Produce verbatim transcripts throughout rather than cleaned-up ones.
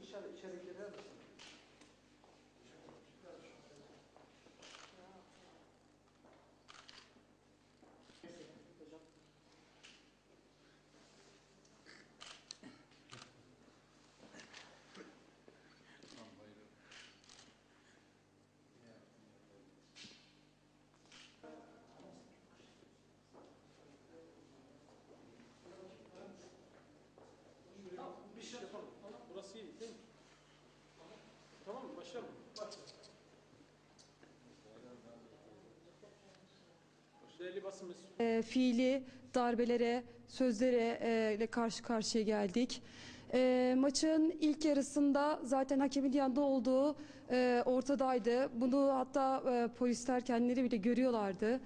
dışarı içeri girer misin? Hocam. Tamam, bir şey yapalım. Burası iyi değil mi? Tamam mı? Başlayalım. Başlayalım. Değerli basın mensubu. E, fiili darbelere, sözlere e, ile karşı karşıya geldik. E, maçın ilk yarısında zaten hakemin yanında olduğu e, ortadaydı. Bunu hatta e, polisler kendileri bile görüyorlardı.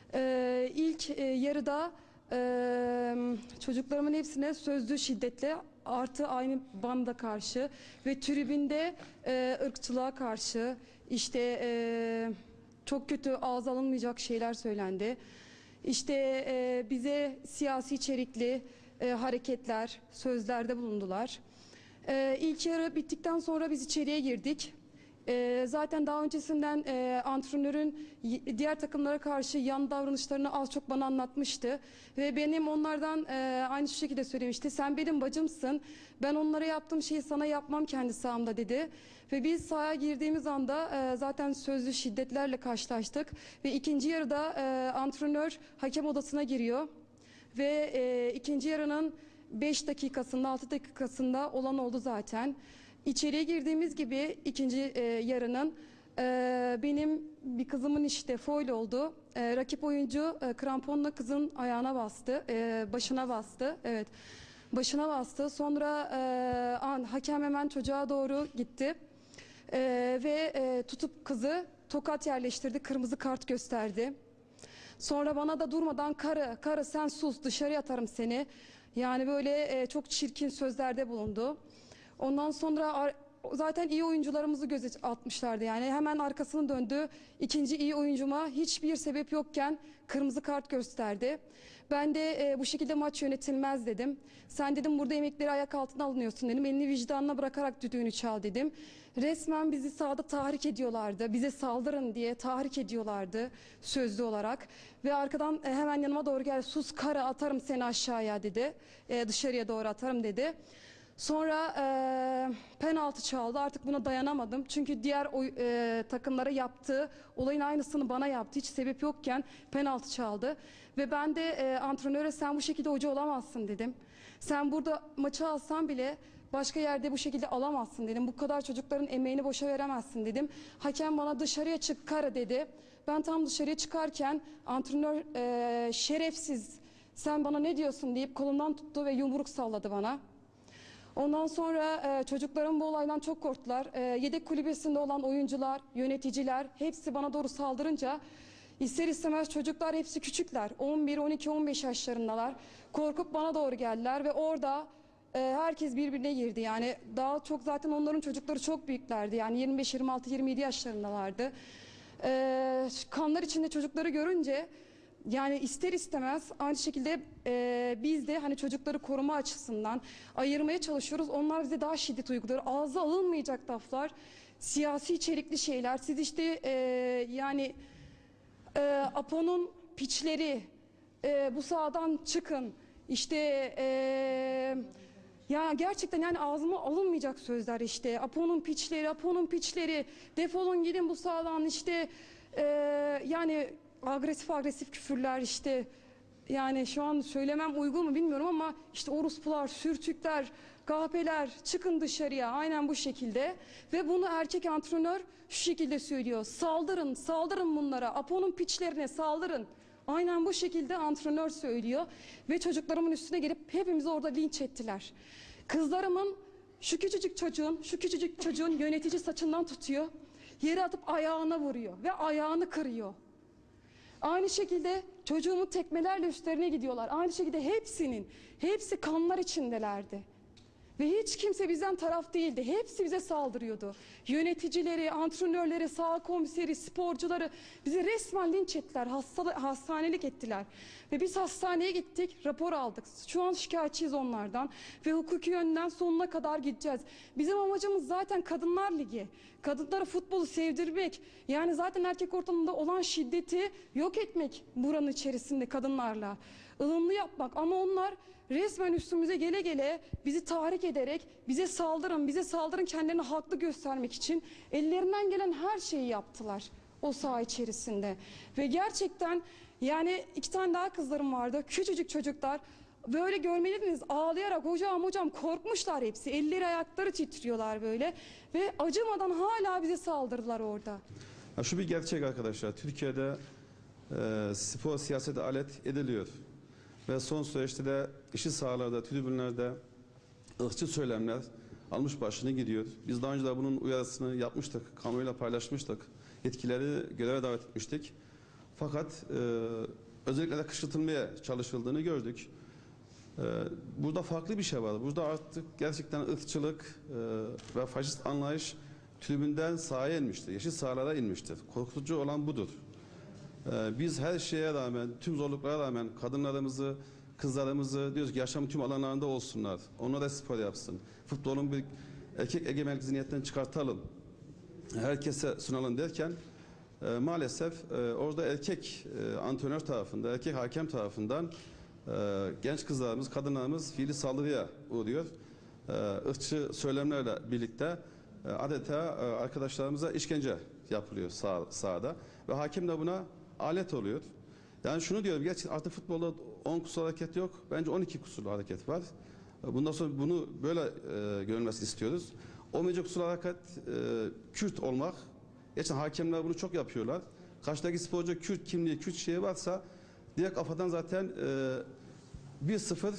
E, ilk e, yarıda e, çocuklarımın hepsine sözlü şiddetle artı aynı banda karşı ve tribünde e, ırkçılığa karşı işte e, çok kötü ağza alınmayacak şeyler söylendi. İşte e, bize siyasi içerikli e, hareketler, sözlerde bulundular. E, ilk yarı bittikten sonra biz içeriye girdik. E, zaten daha öncesinden e, antrenörün diğer takımlara karşı yan davranışlarını az çok bana anlatmıştı. Ve benim onlardan e, aynı şu şekilde söylemişti. Sen benim bacımsın. Ben onlara yaptığım şeyi sana yapmam kendi sahamda dedi. Ve biz sahaya girdiğimiz anda e, zaten sözlü şiddetlerle karşılaştık. Ve ikinci yarıda e, antrenör hakem odasına giriyor. Ve e, ikinci yarının beş dakikasında altı dakikasında olan oldu zaten. İçeriye girdiğimiz gibi ikinci e, yarının e, benim bir kızımın işte foul oldu. E, rakip oyuncu e, kramponla kızın ayağına bastı, e, başına bastı. Evet, başına bastı. Sonra e, an, hakem hemen çocuğa doğru gitti e, ve e, tutup kızı tokat yerleştirdi, kırmızı kart gösterdi. Sonra bana da durmadan karı, karı sen sus dışarı atarım seni. Yani böyle e, çok çirkin sözlerde bulundu. Ondan sonra zaten iyi oyuncularımızı göze atmışlardı. Yani hemen arkasını döndü. İkinci iyi oyuncuma hiçbir sebep yokken kırmızı kart gösterdi. Ben de e, bu şekilde maç yönetilmez dedim. Sen dedim burada emekleri ayak altına alınıyorsun dedim. Elini vicdanına bırakarak düdüğünü çal dedim. Resmen bizi sahada tahrik ediyorlardı. Bize saldırın diye tahrik ediyorlardı sözlü olarak. Ve arkadan e, hemen yanıma doğru geldi. Sus karı atarım seni aşağıya dedi. E, dışarıya doğru atarım dedi. Sonra e, penaltı çaldı. Artık buna dayanamadım. Çünkü diğer oy, e, takımlara yaptığı olayın aynısını bana yaptı. Hiç sebep yokken penaltı çaldı. Ve ben de e, antrenöre sen bu şekilde hoca olamazsın dedim. Sen burada maçı alsan bile başka yerde bu şekilde alamazsın dedim. Bu kadar çocukların emeğini boşa veremezsin dedim. Hakem bana dışarıya çık karı dedi. Ben tam dışarıya çıkarken antrenör e, şerefsiz sen bana ne diyorsun deyip kolumdan tuttu ve yumruk salladı bana. Ondan sonra e, çocuklarım bu olaydan çok korktular. E, yedek kulübesinde olan oyuncular, yöneticiler hepsi bana doğru saldırınca ister istemez çocuklar hepsi küçükler. on bir, on iki, on beş yaşlarındalar. Korkup bana doğru geldiler ve orada e, herkes birbirine girdi. Yani daha çok zaten onların çocukları çok büyüklerdi. Yani yirmi beş, yirmi altı, yirmi yedi yaşlarındalardı. E, kanlar içinde çocukları görünce yani ister istemez aynı şekilde e, biz de hani çocukları koruma açısından ayırmaya çalışıyoruz. Onlar bize daha şiddet uyguluyor. Ağza alınmayacak laflar, siyasi içerikli şeyler. Siz işte e, yani e, Apo'nun piçleri e, bu sahadan çıkın. İşte e, ya gerçekten yani ağzıma alınmayacak sözler işte. Apo'nun piçleri, Apo'nun piçleri defolun gidin bu sahadan işte e, yani agresif agresif küfürler işte yani şu an söylemem uygun mu bilmiyorum ama işte orospular, sürtükler, kahpeler çıkın dışarıya aynen bu şekilde ve bunu erkek antrenör şu şekilde söylüyor. Saldırın, saldırın bunlara. Apo'nun piçlerine saldırın. Aynen bu şekilde antrenör söylüyor ve çocuklarımın üstüne gelip hepimizi orada linç ettiler. Kızlarımın şu küçücük çocuğun, şu küçücük çocuğun yönetici saçından tutuyor. Yere atıp ayağına vuruyor ve ayağını kırıyor. Aynı şekilde çocuğumun tekmelerle üstlerine gidiyorlar. Aynı şekilde hepsinin, hepsi kanlar içindelerdi. Ve hiç kimse bizden taraf değildi. Hepsi bize saldırıyordu. Yöneticileri, antrenörleri, saha komiseri, sporcuları bizi resmen linç ettiler, hasta, hastanelik ettiler. Ve biz hastaneye gittik, rapor aldık. Şu an şikayetçiyiz onlardan ve hukuki yönden sonuna kadar gideceğiz. Bizim amacımız zaten Kadınlar Ligi. Kadınlara futbolu sevdirmek. Yani zaten erkek ortamında olan şiddeti yok etmek buranın içerisinde kadınlarla. ılımlı yapmak ama onlar resmen üstümüze gele gele bizi tahrik ederek bize saldırın, bize saldırın kendilerini haklı göstermek için ellerinden gelen her şeyi yaptılar o saha içerisinde. Ve gerçekten yani iki tane daha kızlarım vardı, küçücük çocuklar. Böyle görmeliydiniz, ağlayarak hocam hocam korkmuşlar hepsi. Elleri ayakları titriyorlar böyle ve acımadan hala bize saldırdılar orada. Ya şu bir gerçek arkadaşlar. Türkiye'de e, spor siyasete alet ediliyor. Ve son süreçte de işi sahalarda, tribünlerde ırkçı söylemler almış başını gidiyor. Biz daha önce de bunun uyarısını yapmıştık, kamuoyuyla paylaşmıştık. Yetkileri göreve davet etmiştik. Fakat e, özellikle de kışkırtılmaya çalışıldığını gördük. E, burada farklı bir şey var. Burada artık gerçekten ırkçılık e, ve faşist anlayış tribünden sahaya inmiştir. Yeşil sahalara inmiştir. Korkutucu olan budur. E, biz her şeye rağmen, tüm zorluklara rağmen kadınlarımızı, kızlarımızı diyoruz ki yaşamın tüm alanlarında olsunlar. Onlar da spor yapsın. Futbolun bir erkek egemenlik zihniyetten çıkartalım. Herkese sunalım derken e, maalesef e, orada erkek e, antrenör tarafında, erkek hakem tarafından e, genç kızlarımız, kadınlarımız fiili saldırıya uğruyor. E, ırkçı söylemlerle birlikte e, adeta e, arkadaşlarımıza işkence yapılıyor sah sahada ve hakem de buna alet oluyor. Yani şunu diyorum, gerçekten artık futbolda on kusur hareket yok. Bence on iki kusurlu hareket var. Bundan sonra bunu böyle e, görülmesini istiyoruz. Olmayacak kusur hareket e, Kürt olmak. Gerçekten hakemler bunu çok yapıyorlar. Karşıdaki sporcu Kürt kimliği, Kürt şeyi varsa diğer kafadan zaten e, bir sıfır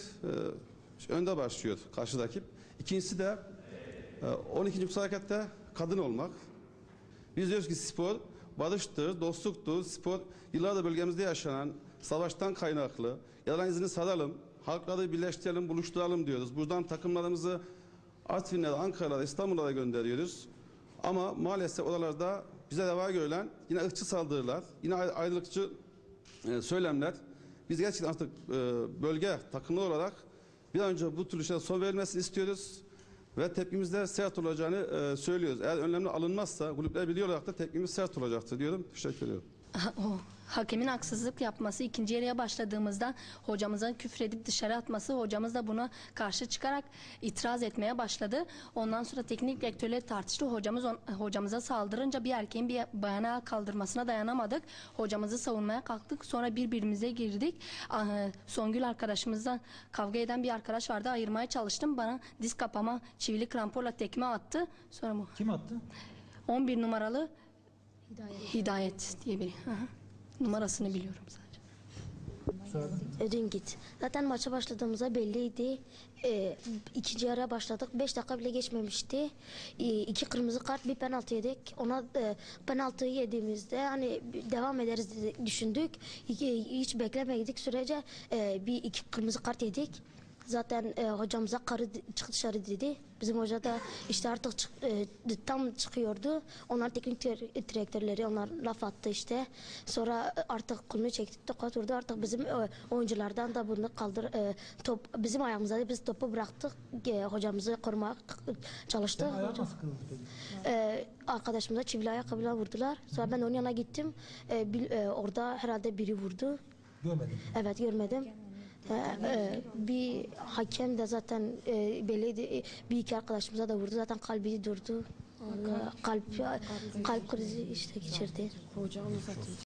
e, önde başlıyor karşı rakip. İkincisi de e, on ikinci kusur harekette kadın olmak. Biz diyoruz ki spor barıştır, dostluktur. Spor yıllardır bölgemizde yaşanan savaştan kaynaklı. Yalan izini saralım, halkları birleştirelim, buluşturalım diyoruz. Buradan takımlarımızı Artvin'lere, Ankara'lara, İstanbul'a gönderiyoruz. Ama maalesef oralarda bize reva görülen yine ırkçı saldırılar, yine ayrılıkçı e, söylemler. Biz gerçekten artık e, bölge takımlı olarak bir an önce bu tür işlere son verilmesini istiyoruz. Ve tepkimizde sert olacağını e, söylüyoruz. Eğer önlemler alınmazsa kulüpler biliyor olarak da tepkimiz sert olacaktır diyorum. Teşekkür ediyorum. O hakemin haksızlık yapması, ikinci yarıya başladığımızda hocamıza küfredip dışarı atması, hocamız da buna karşı çıkarak itiraz etmeye başladı. Ondan sonra teknik direktörle tartıştı. Hocamız on, hocamıza saldırınca bir erkeğin bir bayana kaldırmasına dayanamadık. Hocamızı savunmaya kalktık. Sonra birbirimize girdik. Songül arkadaşımızla kavga eden bir arkadaş vardı. Ayırmaya çalıştım. Bana diz kapama çivili kramponla tekme attı. Sonra bu. Kim attı? on bir numaralı Hidayet, Hidayet diye biri. Hı hı. Numarasını biliyorum sadece. Dün git. Zaten maça başladığımızda belliydi. Ee, ikinci yarıya başladık. Beş dakika bile geçmemişti. Ee, iki kırmızı kart, bir penaltı yedik. Ona e, penaltıyı yediğimizde hani devam ederiz diye düşündük. Hiç, hiç beklemedik sürece e, bir iki kırmızı kart yedik. Zaten e, hocamıza karı çık dışarı dedi. Bizim hoca da işte artık çık, e, tam çıkıyordu. Onlar teknik direktörleri onlar laf attı işte. Sonra artık kolunu çektik, tokat vurdu. Artık bizim e, oyunculardan da bunu kaldır e, top bizim ayağımıza biz topu bıraktık. E, hocamızı korumak çalıştık. Ayağı Hocam, nasıl kırıldı peki? e, arkadaşımıza çivili ayakkabıyla vurdular. Sonra ben onun yanına gittim. E, bil, e, orada herhalde biri vurdu. Görmedim. Evet görmedim. Ee, e, bir hakem de zaten e, belliydi. E, bir iki arkadaşımıza da vurdu. Zaten kalbi durdu. Kalp kalp krizi işte geçirdi. Hocam